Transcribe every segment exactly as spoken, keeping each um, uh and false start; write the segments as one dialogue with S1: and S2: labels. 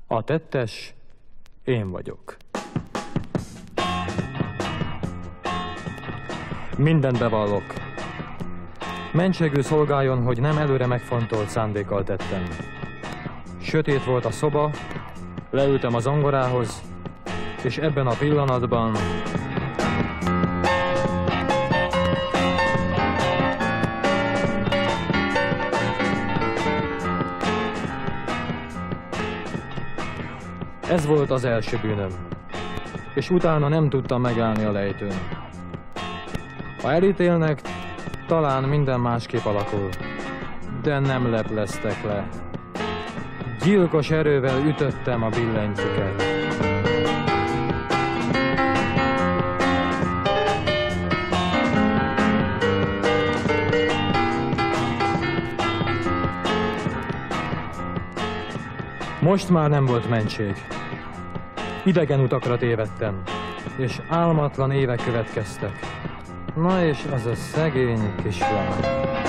S1: A tettes én vagyok. Mindent bevallok. Mentségül szolgáljon, hogy nem előre megfontolt szándékkal tettem. Sötét volt a szoba, leültem a zongorához, és ebben a pillanatban ez volt az első bűnöm, és utána nem tudtam megállni a lejtőn. Ha elítélnek, talán minden másképp alakul, de nem lepleztek le. Gyilkos erővel ütöttem a billentyűket. Most már nem volt mentség. Idegen utakra tévedtem, és álmatlan évek következtek. Na és az a szegény kislány.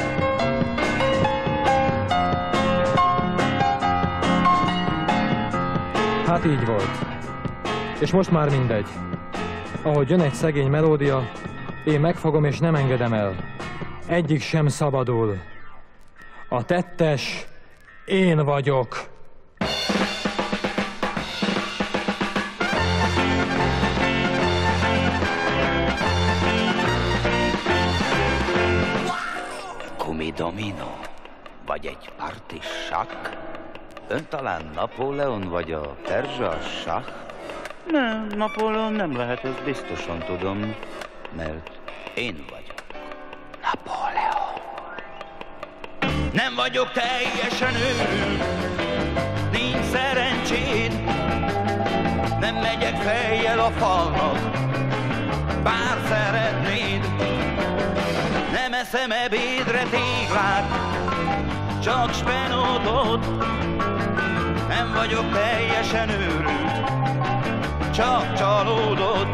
S1: Hát így volt. És most már mindegy. Ahogy jön egy szegény melódia, én megfogom és nem engedem el. Egyik sem szabadul. A tettes én vagyok.
S2: Domino, vagy egy parti sakk? Ön talán Napóleon, vagy a perzsa sakk? Nem, Napóleon nem lehet, ezt biztosan tudom, mert én vagyok Napóleon. Nem vagyok teljesen őrült, nincs szerencséd, nem megyek fejjel a falnak, bár szeretnéd. Nem eszem ebédre téglát, csak spenótot. Nem vagyok teljesen őrült, csak csalódott.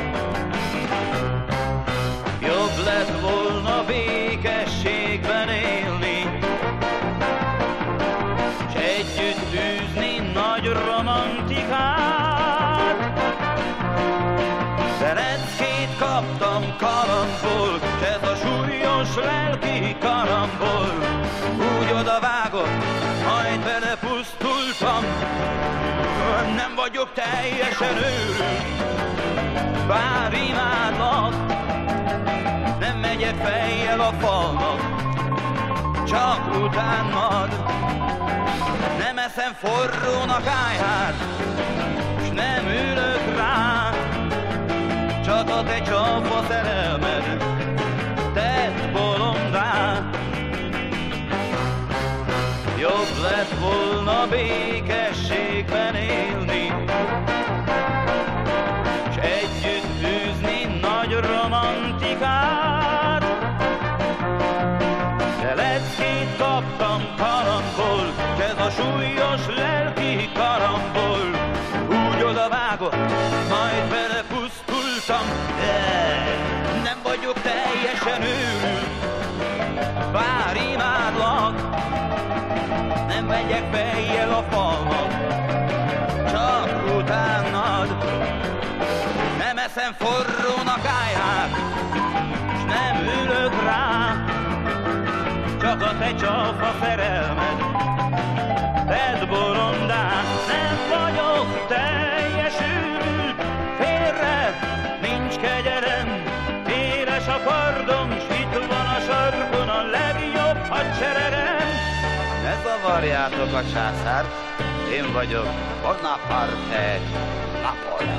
S2: Jobb lett volna békességben élni, s együtt űzni nagy romantikát. De leckét kaptam kalandból, s ez a súlyos lelki karambol. Úgy odavágott, majd belepusztultam. Nem vagyok teljesen őrült, bár imádlak. Nem megyek fejjel a falnak, csak utánad. Nem eszem forrónak áját, s nem ülök rá, csak a te csafa szerelmed tett bolondá. Jobb lett volna békességben élni, s együtt űzni nagy romantikát. De leckét kaptam kalandból, s ez a súlyos lelki karambol. Úgy odavágott, majd belepusztultam. Nem vagyok teljesen őrült, bár imádlak. Nem megyek fejjel a falnak, csak utánad. Nem eszem forrónak áját, s nem ülök rá, csak a te csafa szerelmed tedd bolondá. Nem vagyok teljes őrült, félre nincs kegyelem. Éles a kardom, s itt van a sarkon a legjobb hadseregem. Ne zavarjátok a császárt, én vagyok Bonaparte Napóleon.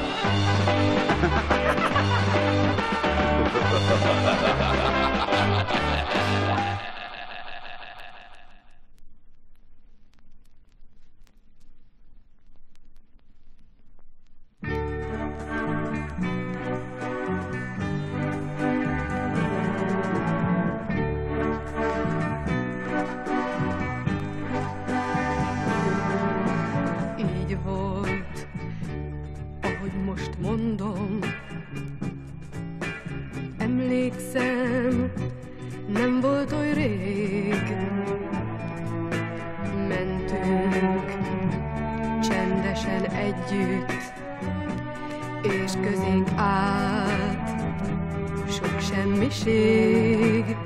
S3: Emlékszem, nem volt oly rég, mentünk csendes csendesen együtt, és közénk állt sok semmiség.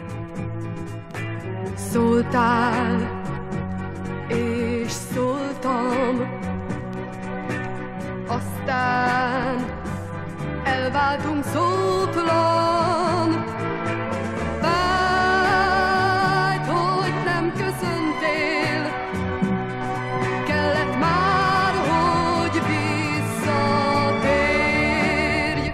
S3: Szóltál, és szóltam, aztán elváltunk szótlan. Fájt, hogy nem köszöntél, kellett már, hogy visszatérj.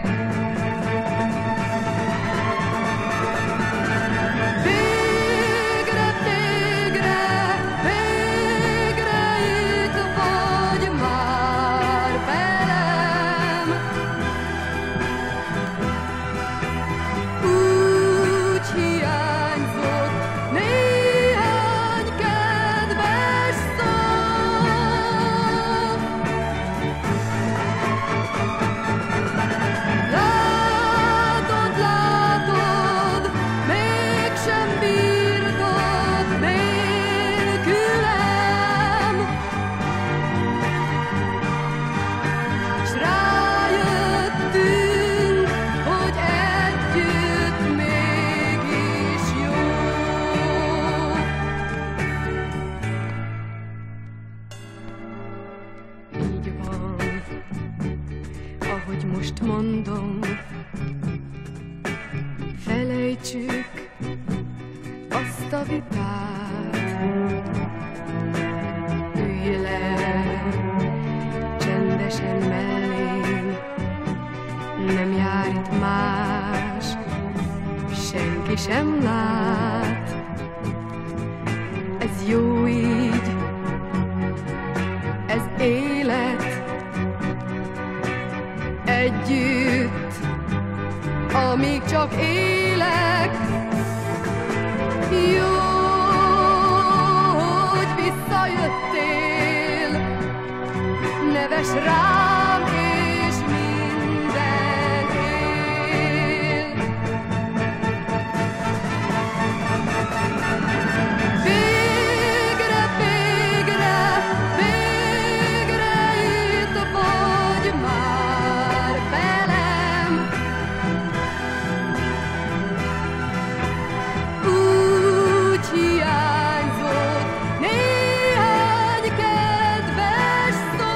S3: Végre, végre, végre itt vagy már velem. Úgy hiányzott néhány kedves szó. Látod, látod, mégsem bírtad nélkülem, s rájöttünk, hogy együtt mégis jó. Így van, ahogy most mondom, felejtsük azt a vitát. Ülj le csendesen mellém, nem jár itt más, senki sem lát. Ez jó így, ez élet, együtt, amíg csak élek. Jó, hogy visszajöttél, neves rám, és minden él. Végre, végre, végre itt vagy már velem. Úgy hiányzott néhány kedves szó.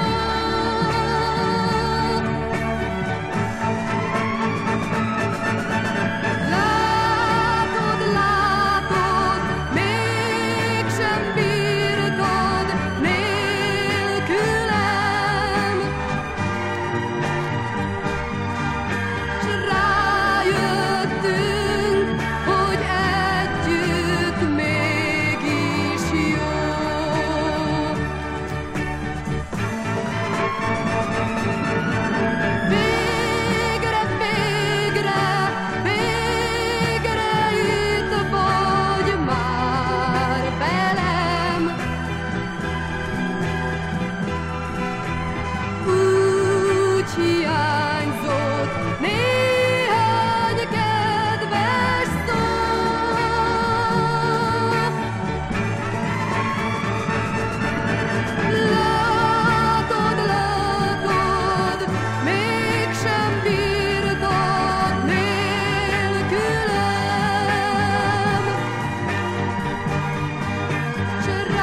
S3: Látod, látod, mégsem bírtad nélkülem, s rájöttünk, hogy együtt mégis jó. Végre, végre, végre itt vagy már velem. Úgy hiányzott néhány kedves szó. Látod, látod, mégsem bírtad nélkülem, s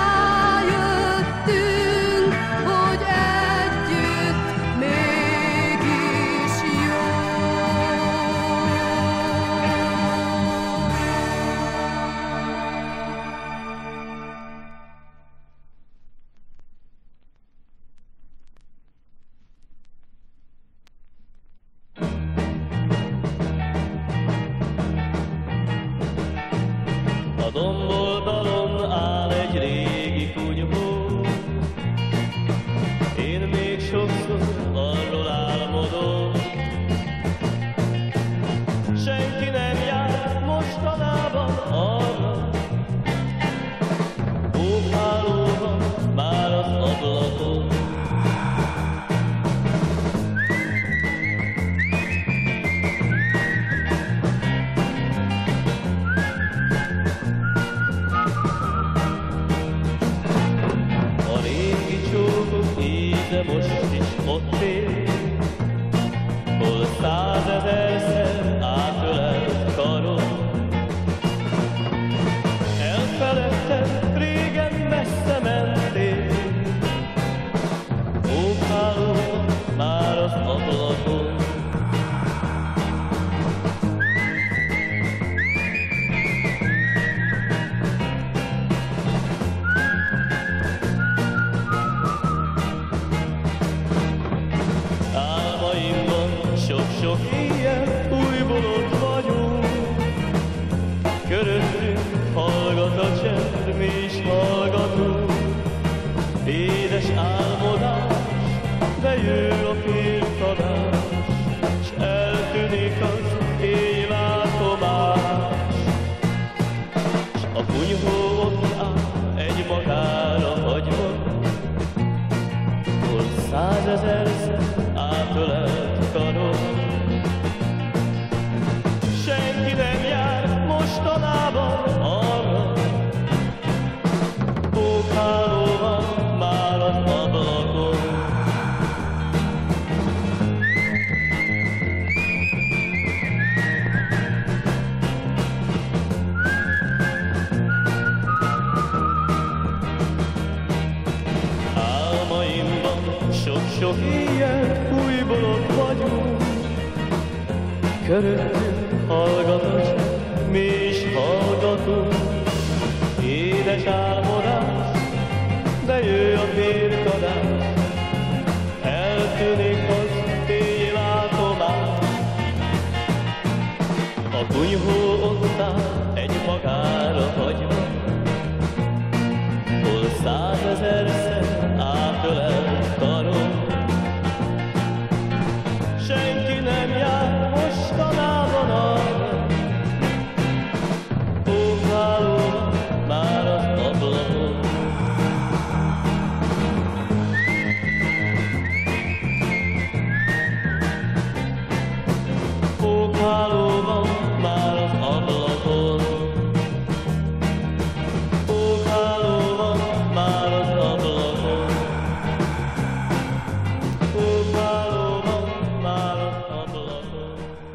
S3: rájöttünk, hogy együtt mégis jó.
S4: A domboldalon áll egy régi kunyhó, én még sokszor arról álmodom. Senki nem jár mostanában arra, hóháló van már az ablakon. A régi csókok de most is ott él, hol százezerszer átölelt karom. Elfeledted, régen messze mentél, mókáló már az ablakon. Sok éjjel újból ott vagyunk, körülöttünk hallgat a csend, mi is hallgatunk. Édes álmodás, de jő a firkadás, s eltűnik az éjlátomás. S a kunyhó ott áll egy magára hagyva, hol százezerszer átölelt karom. Senki nem jár mostanában arra, pókháló van már az ablakon. Álmaimban sok-sok éjjel újból ott vagyunk, körülöttünk hallgat a csend, mi is hallgatunk. Édes álmodás, de jő a firkadás, eltűnik az éjlátomás. A kunyhó ott áll egy magára hagyva, hol százezerszer átölelt karom. Senki nem jár mostanában arra, pókháló már az ablakon. Pókháló van már az ablakon. Pókháló van már az ablakon. Pókháló van már az ablakon.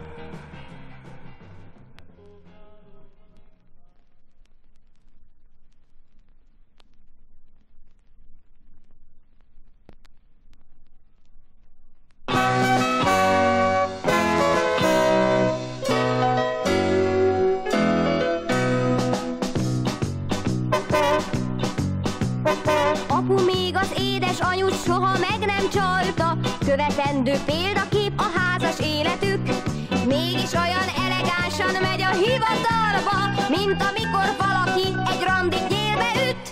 S5: Apu még az édes anyut soha meg nem csalta, követendő példakép a házas életük. Mégis olyan elegánsan megy a hivatalba, mint amikor valaki egy randit gyélbe üt.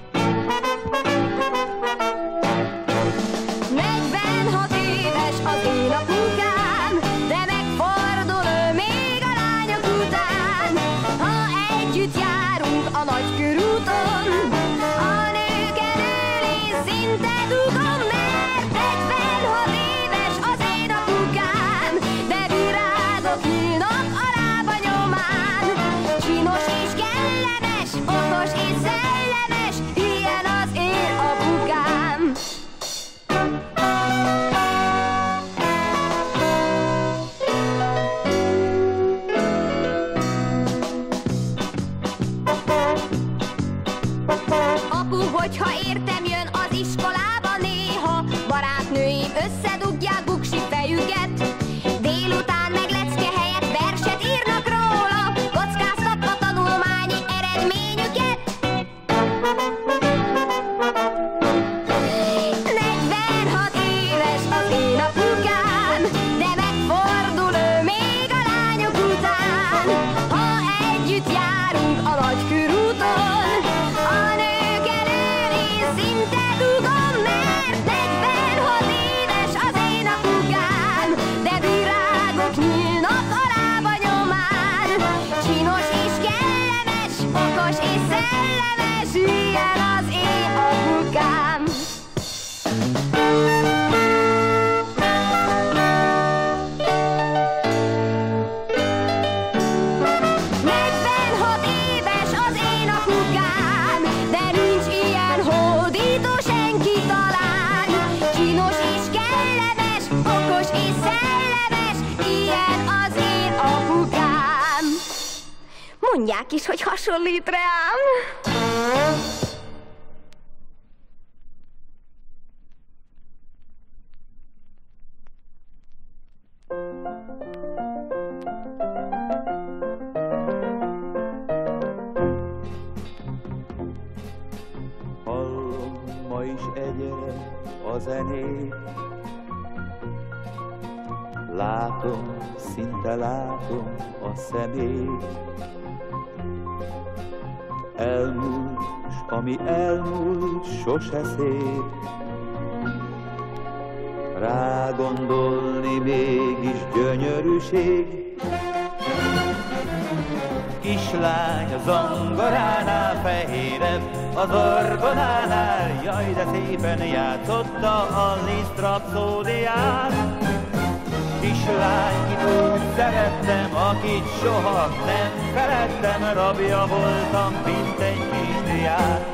S5: Negyvenhat éves az én apukám, de megfordul ő még a lányok után. Ha együtt járunk a nagy körúton, a nőken ülni szinte dugom, mert negyvenhat éves az én apukám, de virágok nyílnak a lába nyomán. Csinos és kellemes, okos és szellemes, mondják is, hogy hasonlít rám.
S2: Hallom ma is egyre a zenét, látom, szinte látom a szemét. Elmúlt, s ami elmúlt, sose szép. Rágondolni mégis gyönyörűség. Kislány a zongoránál fehérebb, az orgonánál, jaj, de szépen játszotta a Liszt rapszódiát. Kislány, kit úgy szerettem, akit soha nem feledtem, rabja voltam, mint egy kisdiák.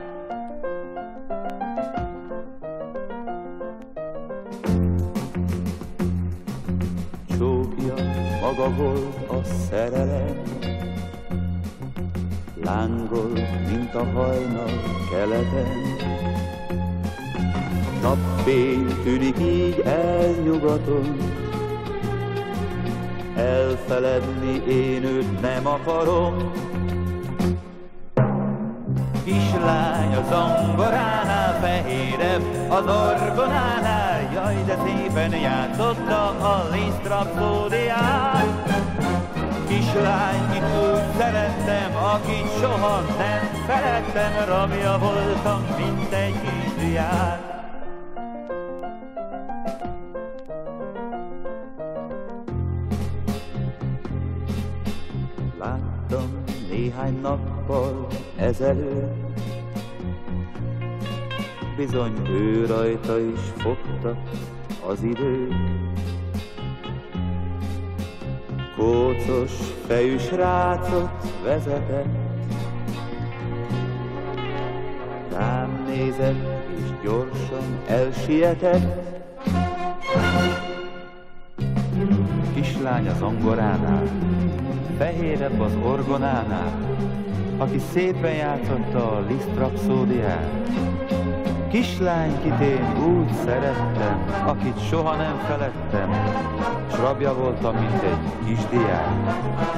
S2: Csókja maga volt a szerelem, lángol, mint a hajnal keleten. Napfény tűnik így elnyugaton, elfeledni én őt nem akarom. Kislány a zongoránál fehérebb, az orgonánál, jaj, de szépen játszotta a Liszt rapszódiát. Kislány, kit úgy szerettem, akit soha nem feledtem, rabja voltam, mint egy kisdiák. Láttam néhány nappal ezelőtt, bizony ő rajta is fogta az időt. Kócos fejű srácot vezetett, rám nézett és gyorsan elsietett. Kislány a zongoránál, fehérebb az orgonánál, aki szépen játszotta a Liszt rapszódiát. Kislány, kit én úgy szerettem, akit soha nem feledtem, s rabja voltam, mint egy kisdiák.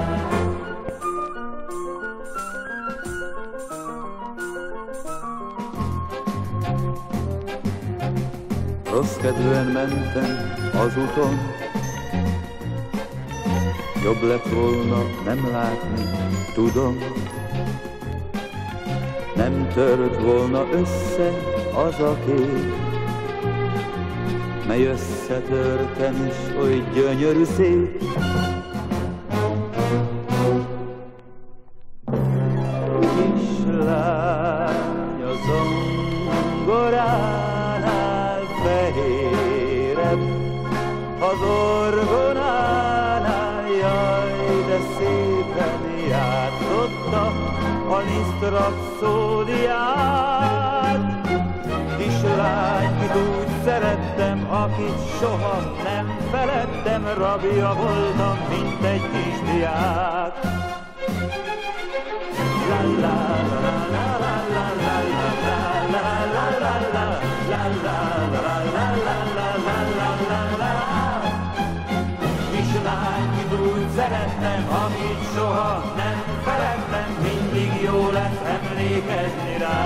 S2: Rossz kedvűen mentem az úton, jobb lett volna nem látni, tudom. Nem tört volna össze az a kép, mely összetörtem is oly gyönyörű szép. Kislány a zongoránál fehérebb, az orgonánál, jaj, de szépen játszotta a Liszt rapszódiát. Kislány, kit úgy szerettem, akit soha nem feledtem, rabja voltam, mint egy kisdiák. La la la la la la la la la la la la la la la la la la la. Kislány, kit úgy szerettem, akit soha nem feledtem, mindig jó lesz emlékezni rá.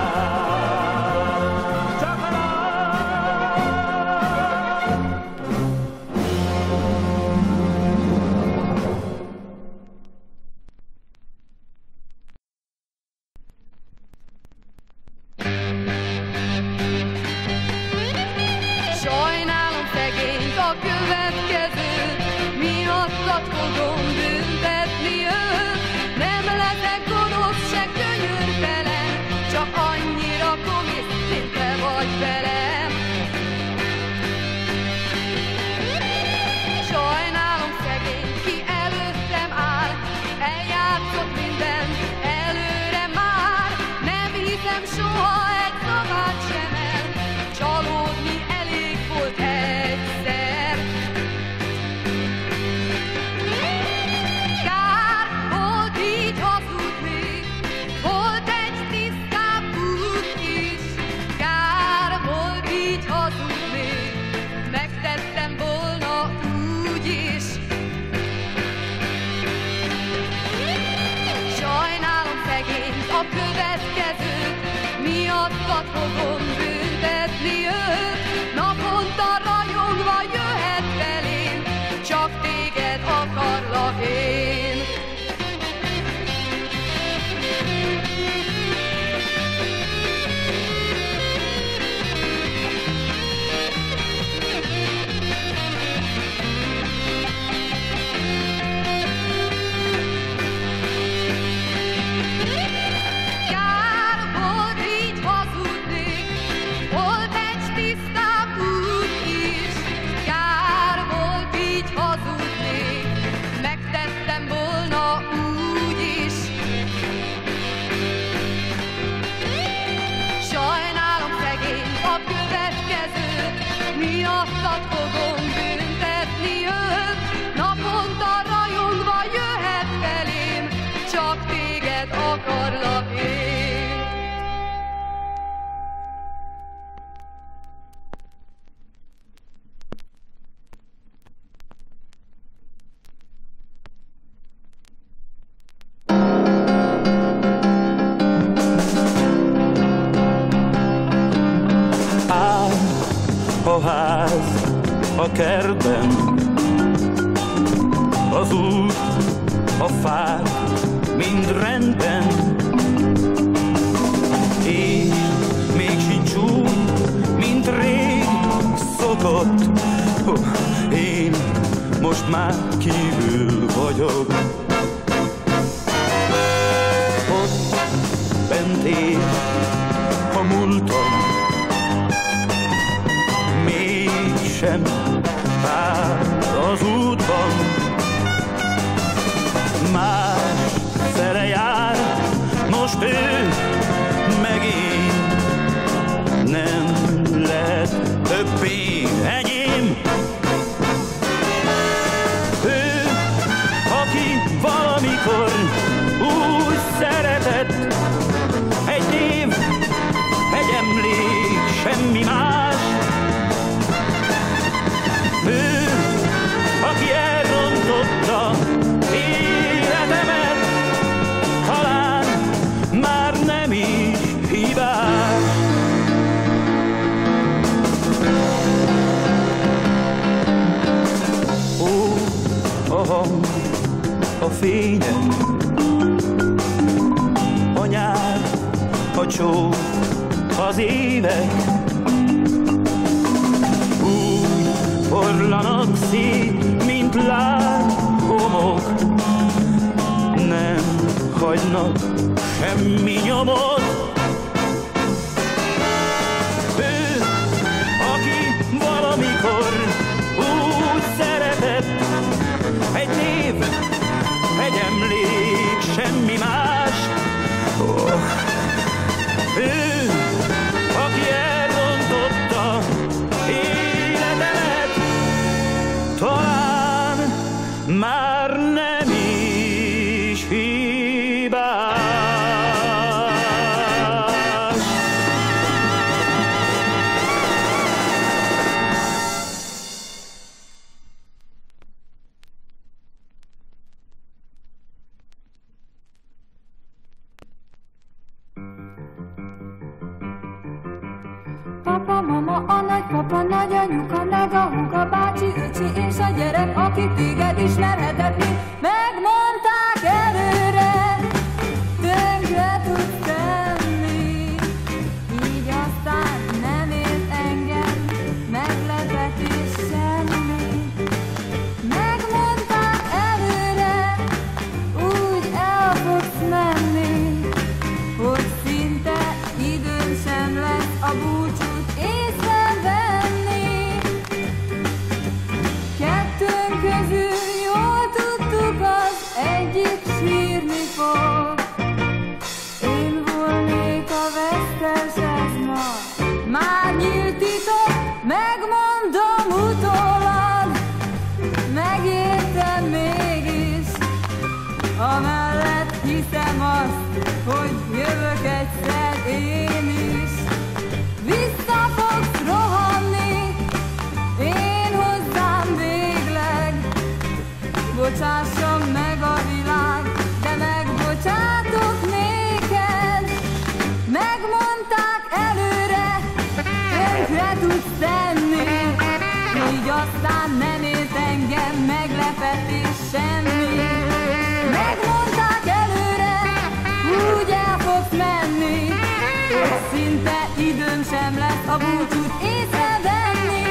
S3: miattad fogom büntetni őt, naponta rajongva jöhet felém, csak téged akarlak én.
S2: A ház a kertben, az út, a fák mind rendben. Én még sincs úgy, mint rég szokott. Én most már kívül vagyok. Ott bent él a múltam, mégsem vár az útban. Más fele jár, most ő megint nem lehet többé enyém. Ő, aki valamikor úgy szeretett, egy név, egy emlék, semmi más. Ő, aki elrontotta életemet, talán már nem is hibás. Ó, a hang, a fények, a nyár, a csók, az évek, forlanak szét, mint lábhomok, nem hagynak semmi nyomot. Ő, aki valamikor úgy szeretett, egy név, egy emlék, semmi más. Oh. Ő, aki elrontotta életemet, talán már nem is hibás.
S6: Papa, mama, a nagypapa, nagyanyuka, meg a húga, bácsi, öcsi és a gyerek, aki téged ismerhetett, mind megmondták előre, tönkre tudsz tenni, így aztán nem ért engem meglepetés semmi. Megmondták előre, úgy el fogsz menni, hogy szinte időm sem lesz a búcsút észrevenni. Kettőnk közül jól tudtuk, az egyik sírni fog. Én volnék a vesztes, ez ma már nyílt titok, megmondom utólag, megértem mégis, amellett hiszem azt, hogy jövök egyszer én is. Vissza fogsz rohanni, én hozzám végleg, bocsásson meg a világ, de megbocsátok néked. Megmondták előre, tönkre tudsz tenni, így aztán nem ért engem meglepetés semmi. Megmondták előre, úgy el fogsz menni, hogy szinte időm sem lesz a búcsút észrevenni.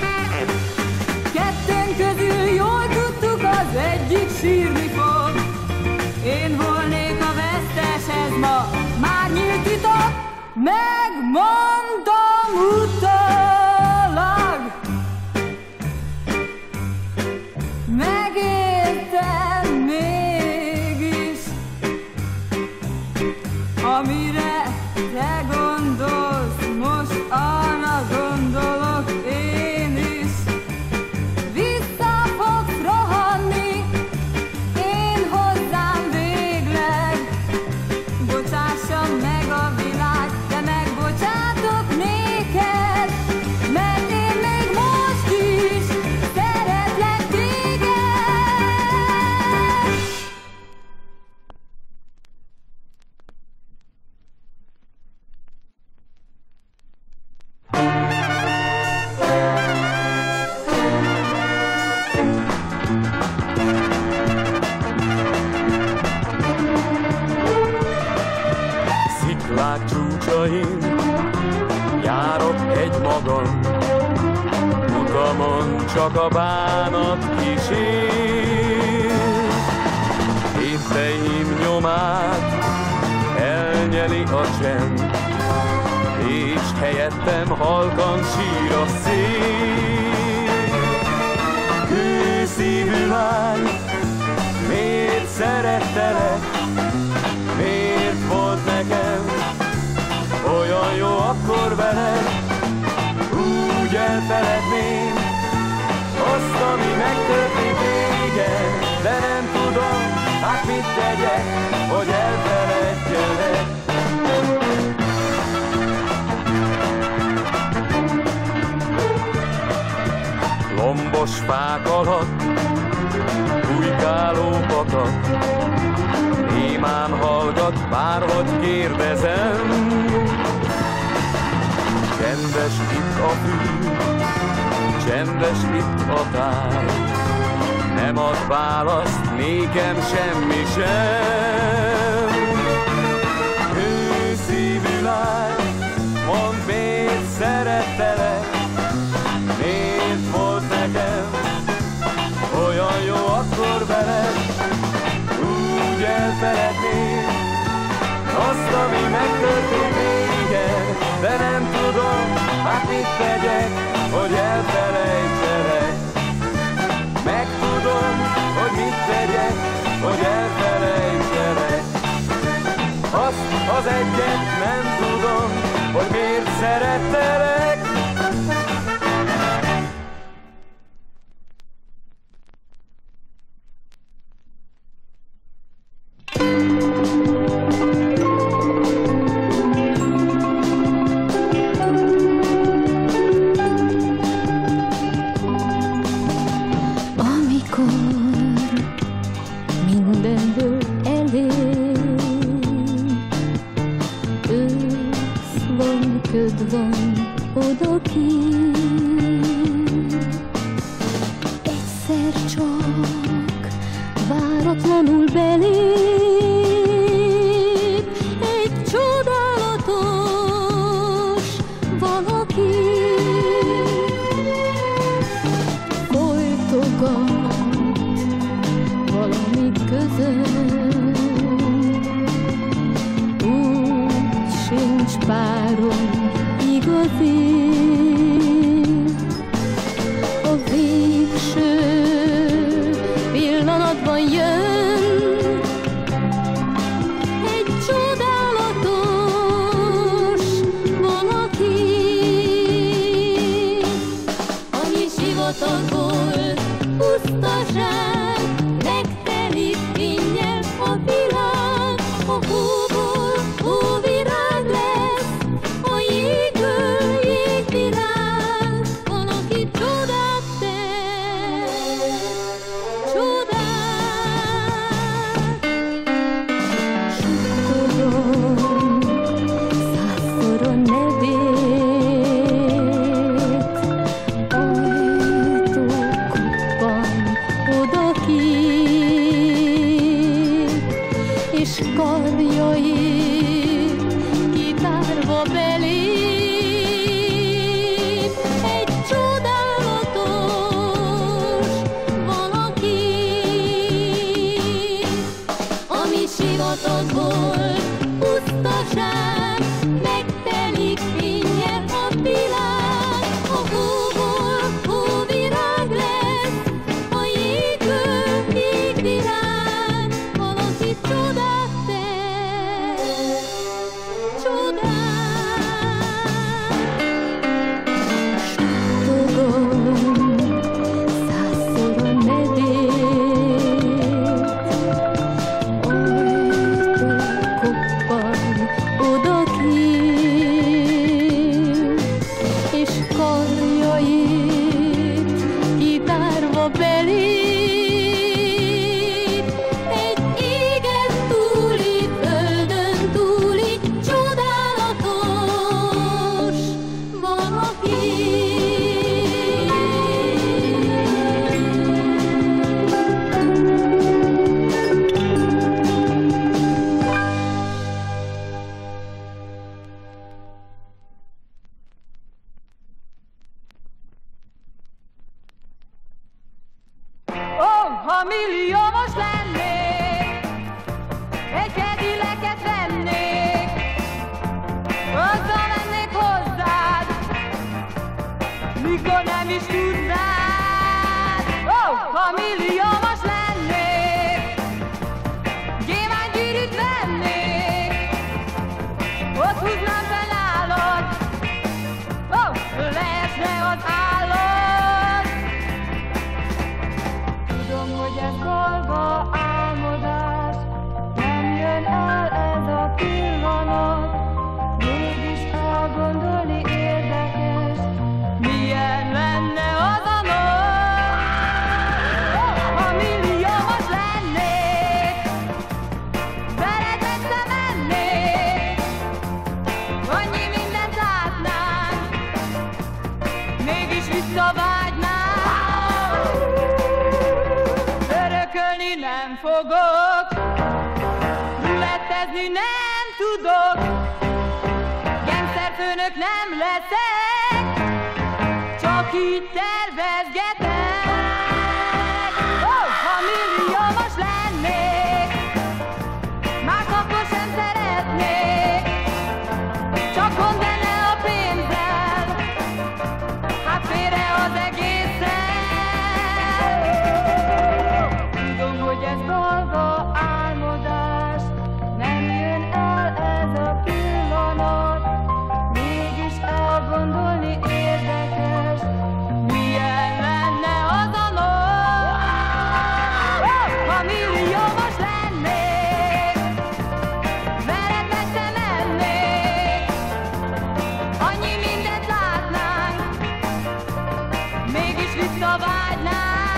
S6: Kettőnk közül jól tudtuk, az egyik sírni fog. Én volnék a vesztes, ez ma már nyílt titok, megmondom utólag. Megértem mégis, amire te gondolsz, most arra gondolok én is.
S7: csak a bánat kísér. Évteim nyomát elnyeli a csend, és helyettem halkan sír a szél. Hőszívű lány, miért szerettelek, miért volt nekem olyan jó akkor veled? Úgy elfeledném azt, ami megtörtént régen, de nem tudom, hát mit tegyek, hogy elfeledjelek. Lombos fák alatt bujkáló patak, némán hallgat, bárhogy kérdezem. Csendes itt a fű, csendes itt a táj, nem ad választ nékem semmi sem. Hőszívű lány, mondd, miért szerettelek, miért volt nekem olyan jó akkor veled? Úgy elfeledném azt, ami megtörtént régen, de nem tudom, hát mit tegyek, hogy elfelejtselek. Megtudom, hogy mit tegyek, hogy elfelejtselek. Azt az egyet nem tudom, hogy miért szerettelek.
S3: ha milliómos lennék, egy kedileket vennék, azzal mennék hozzád, mikor nem is tudnád. Oh, ha milliómos lennék, gyémántgyűrűt vennék, ott húznám fel nálad, oh, leesne az állad. Tudom, hogy ez golga álmodás, nem jön el ez a pillanat, mégis elgondolni érdekes, milyen lenne az a nap. Ha milliómos lennék, veled messze mennék, annyi mindent látnánk, mégis visszavágynánk. Örökölni nem fogok, rulettezni nem tudok, gangsterfőnök nem leszek, csak így tervezgetek. Oh, ha milliómos lennék, más akkor sem szeretnék, csak gond lenne a pénzzel, hát félre az egészen. Tudom, hogy ez dolga álmodás, nem jön el ez a pillanat, mégis elgondolni érdekes, milyen lenne az a nap. Ha milliómos lennék, veled messze mennék, annyi mindent látnánk, mégis visszavágynánk.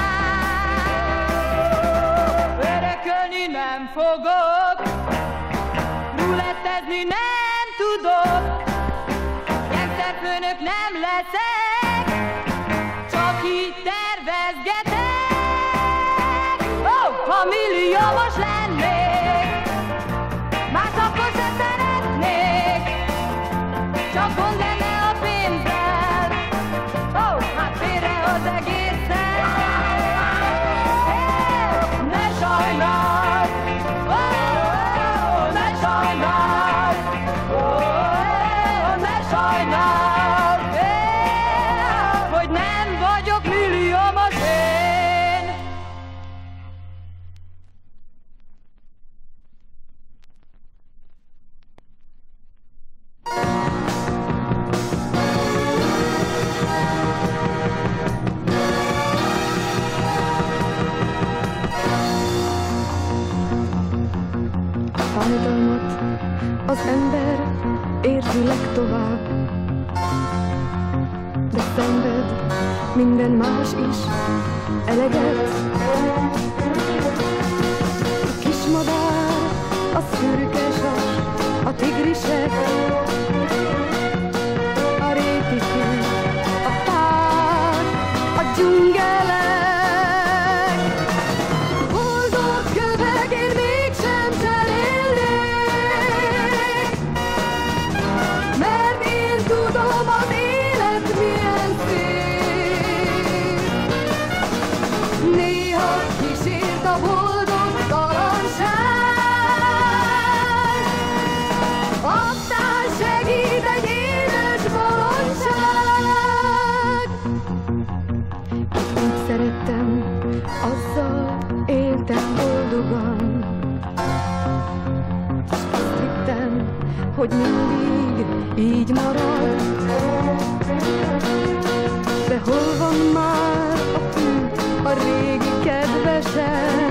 S3: Örökölni nem fogok, rulettezni nem tudok, gangsterfőnök nem leszek, csak így tervezgetek. Oh, ha milliómos lennék, más akkor sem szeretnék, csak gond lenne a pénzzel, oh, hát félre az egészen. Hey, ne sajnáld, oh, oh, ne sajnáld, oh, oh, ne sajnáld, hey, hogy nem vagyok milliómos én.
S8: Fájdalmat az ember érti legtovább, de szenved minden más is eleget. A kismadár, a szürke sas, a tigrisek, a rétikű, a pár, a dzsungelek. Boldog kövek, én mégsem cserélnék, mert én tudom, az élet milyen szép. Néha kísért a boldogtalanság, aztán segít egy édes bolondság. Úgy szerettem, azzal éltem boldogan, s azt hittem, hogy mindig így marad. De hol van már a tű, a régi kedvesem?